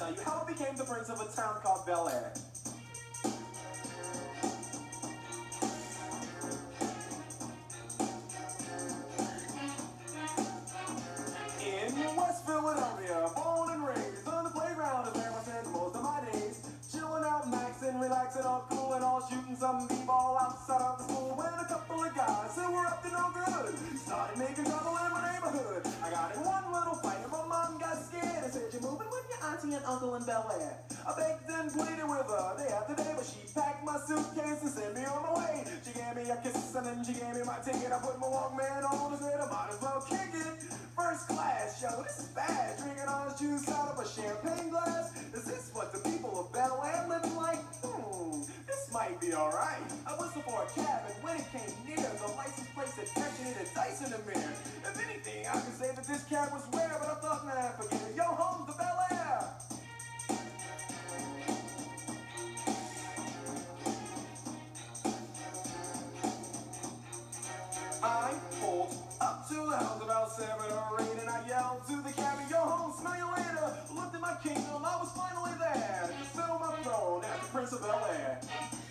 tell you how I became the prince of a town called Bel Air. In West Philadelphia, born and raised on the playground is where I spent most of my days. Chilling out, maxing, relaxing, all cool and all, shooting some b-ball outside of the school when a couple of guys who were up to no good started making trouble in my neighborhood. I got in one little fight and my mom got scared and said, "You're moving with your auntie and uncle in Bel Air." I begged and pleaded with her day after day, but she packed my suitcase and sent me on my way. She gave me a kiss and then she gave me my ticket. I put my Walkman on and said I might as well kick it. First class, yo, this is bad. Drinking orange juice out of a champagne glass. Is this what the people of Bel Air living like? This might be alright. I whistled for a cab, and when it came near, the license plate said Fresh and a dice in the mirror. If anything, I could say that this cab was rare, but I thought, nah, forget it. Yo, home to Bel Air. I pulled up to the house about 7 or 8, and I yelled to the cabby, "Yo, home, smell you later." Looked at my kingdom, I was finally there to sit on my throne as the Prince of Bel Air.